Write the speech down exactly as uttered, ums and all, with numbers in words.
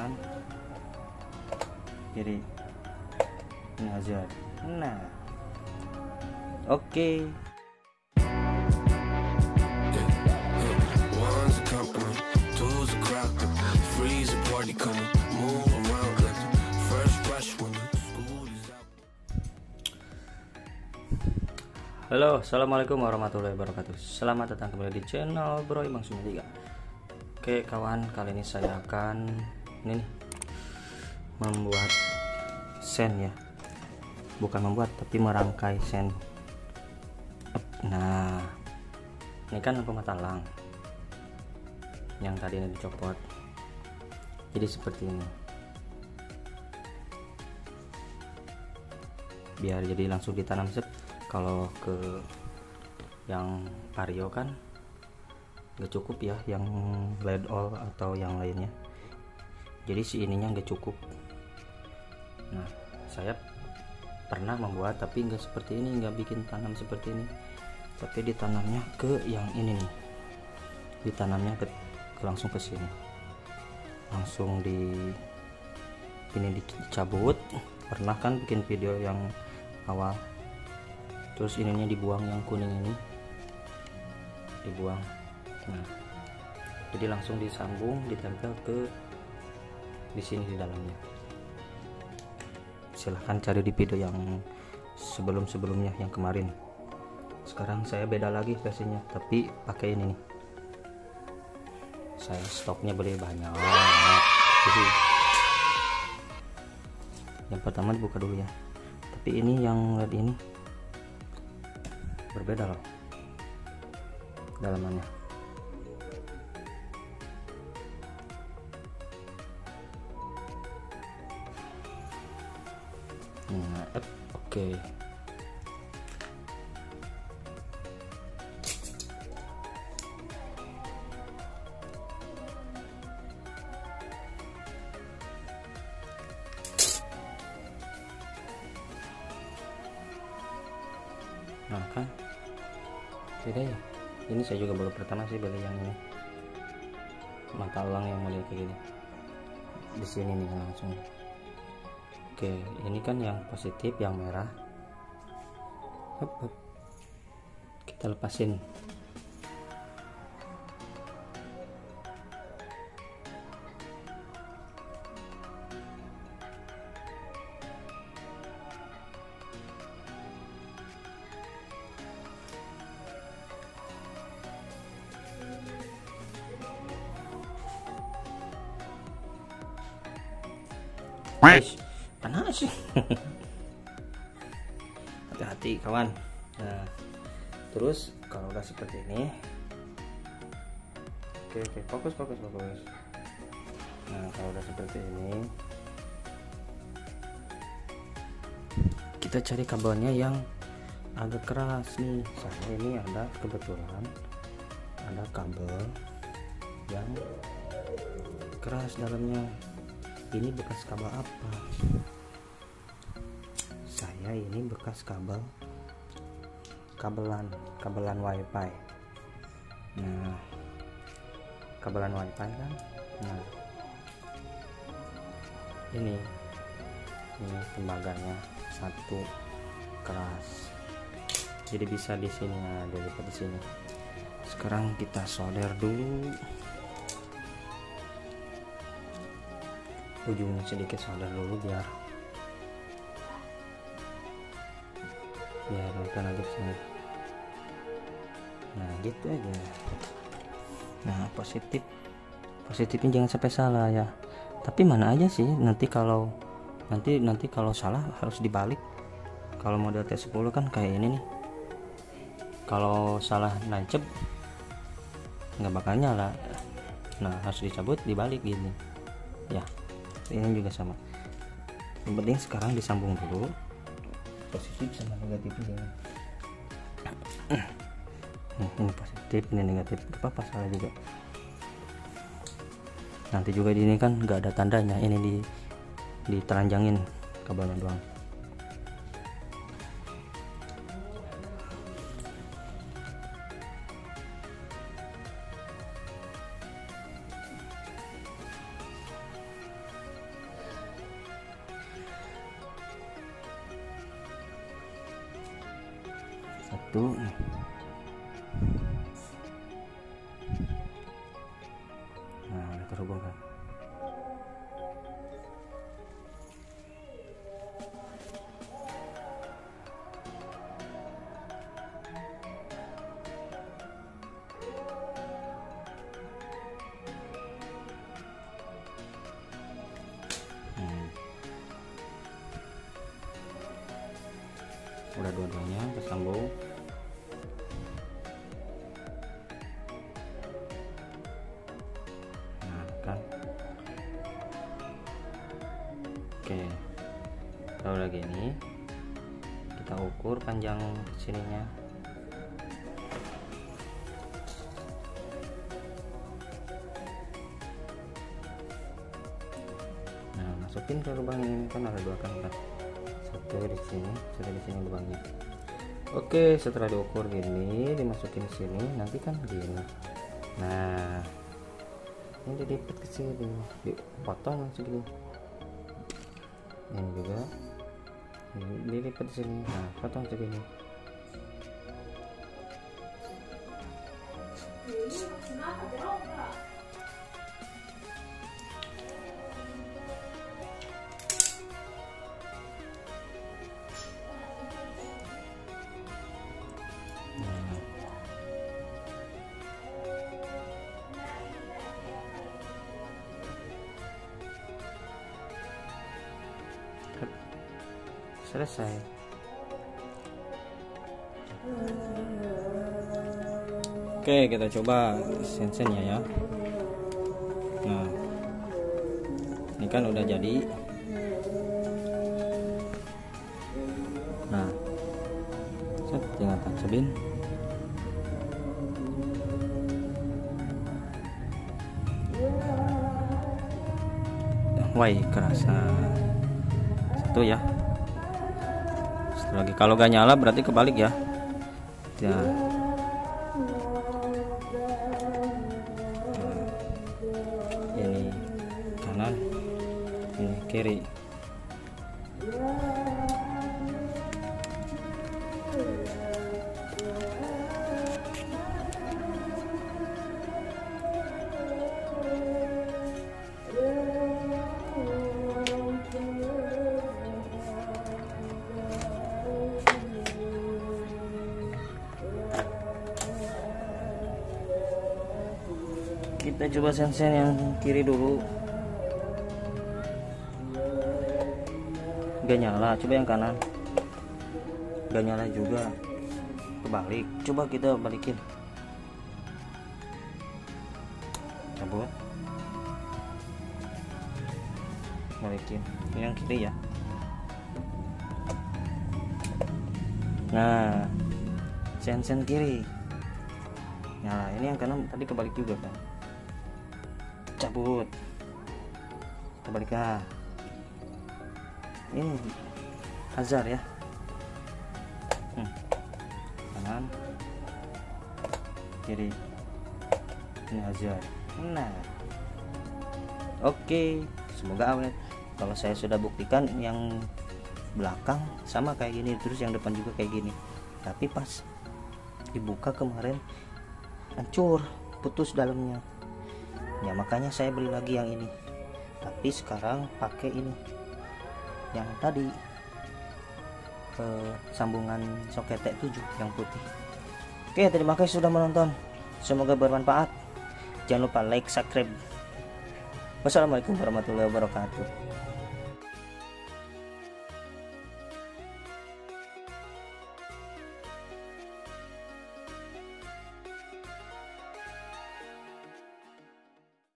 kanan, kiri, ini aja. Nah, oke. Okay. Halo, assalamualaikum warahmatullahi wabarakatuh. Selamat datang kembali di channel Bro Imang tiga. Oke kawan, kali ini saya akan ini nih, membuat sen ya. Bukan membuat, tapi merangkai sen. Nah, ini kan pematalang yang tadi ini dicopot. Jadi seperti ini. Biar jadi langsung ditanam set. Kalau ke yang vario kan nggak cukup ya, yang lead all atau yang lainnya. Jadi si ininya nggak cukup. Nah, saya pernah membuat tapi nggak seperti ini, nggak bikin tanam seperti ini, tapi ditanamnya ke yang ini nih. Ditanamnya ke, ke langsung ke sini, langsung di ini dicabut. Pernah kan bikin video yang awal. Terus ininya dibuang, yang kuning ini dibuang. Nah, jadi langsung disambung, ditempel ke di sini di dalamnya. Silahkan cari di video yang sebelum-sebelumnya, yang kemarin. Sekarang saya beda lagi versinya, tapi pakai ini nih. Saya stoknya beli banyak. Jadi yang pertama dibuka dulu ya. Tapi ini yang lihat ini berbeda loh dalamannya. Nah, oke okay. Nah kan beda ya. Ini saya juga baru pertama sih beli yang ini, matalang yang model kayak gini. Di sini nih langsung. Oke, ini kan yang positif, yang merah. Hup, hup. Kita lepasin. Eish, panas sih. Hati-hati kawan. Nah, terus kalau udah seperti ini, oke oke fokus fokus fokus. Nah, kalau udah seperti ini, kita cari kabelnya yang agak keras nih. Saya ini ada kebetulan ada kabel yang keras dalamnya. Ini bekas kabel apa? Saya ini bekas kabel kabelan kabelan wifi. Nah, kabelan wifi kan. Nah, ini ini tembaganya satu keras. Jadi bisa di sini, nah, dilipat di sini. Sekarang kita solder dulu. Ujungnya sedikit solder dulu biar biar bukan aja sini. Nah gitu aja. Nah positif positifnya jangan sampai salah ya. Tapi mana aja sih nanti kalau nanti nanti kalau salah harus dibalik. Kalau model T sepuluh kan kayak ini nih, kalau salah nancep nggak bakal nyala. Nah harus dicabut, dibalik gini ya. Ini juga sama. Yang penting sekarang disambung dulu positif sama negatifnya. Nih, ini positif, ini negatif, apa apa salah juga. Nanti juga di ini kan nggak ada tandanya, ini di diteranjangin kabelnya doang. satu. Nah, udah terhubung kan. Hmm. Udah dua-duanya tersambung. Kan, oke, kalau udah gini kita ukur panjang sininya. Nah, masukin ke lubang ini, kan ada dua kan, kan? Satu di sini, satu di sini lubangnya. Oke, setelah diukur gini, dimasukin sini, nanti kan gini. Nah, ini dilipat ke sini, dipotong segini. Ini juga ini dilipat di sini. Nah, potong segini. Selesai. Oke, kita coba sensennya ya. Nah, ini kan udah jadi. Nah, set, tinggal tancapin. Wah, kerasa satu ya. Lagi kalau gak nyala berarti kebalik ya. Ya. Nah, ini kanan, ini kiri. Kita coba sensen yang kiri dulu. Gak nyala, coba yang kanan. Gak nyala juga, kebalik. Coba kita balikin. Cabut, balikin. Ini yang kiri ya. Nah, sensen kiri nyala. Ini yang kanan tadi kebalik juga kan. Cabut, kebalikan. Ini hazard ya. hmm. Kanan kiri, ini hazard. Nah, oke, semoga awet. Kalau saya sudah buktikan yang belakang sama kayak gini, terus yang depan juga kayak gini, tapi pas dibuka kemarin hancur, putus dalamnya ya, makanya saya beli lagi yang ini. Tapi sekarang pakai ini yang tadi eh, sambungan soket T tujuh yang putih. Oke, terima kasih sudah menonton, semoga bermanfaat. Jangan lupa like, subscribe. Wassalamualaikum warahmatullahi wabarakatuh.